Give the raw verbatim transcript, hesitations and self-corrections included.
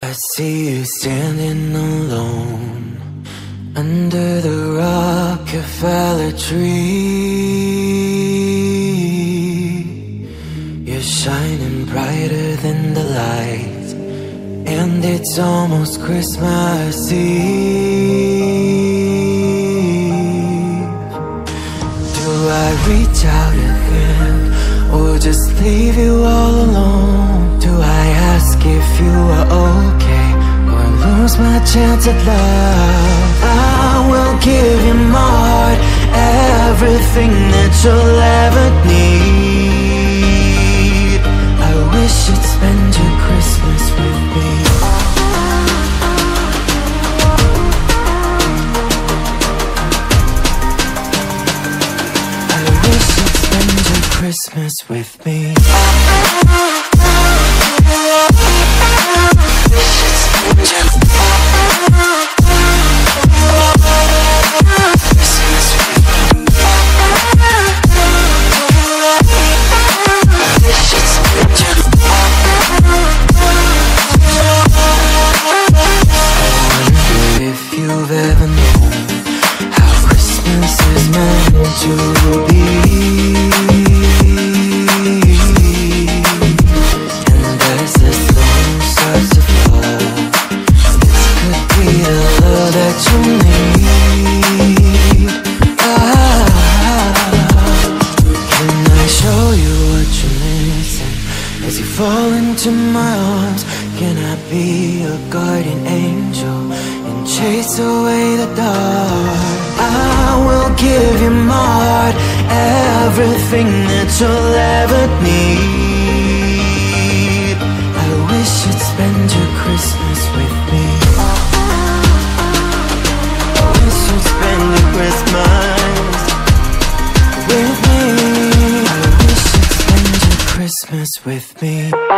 I see you standing alone under the Rockefeller tree. You're shining brighter than the light, and it's almost Christmas Eve. Do I reach out again, or just leave you all alone? Do I ask if you are okay, or lose my chance at love? I will give you my heart, everything that you'll ever need. I wish you'd spend your Christmas with me. I wish you'd spend your Christmas with me. Everything that you'll ever need. I wish you'd spend your Christmas with me. I wish you'd spend your Christmas with me. I wish you'd spend your Christmas with me.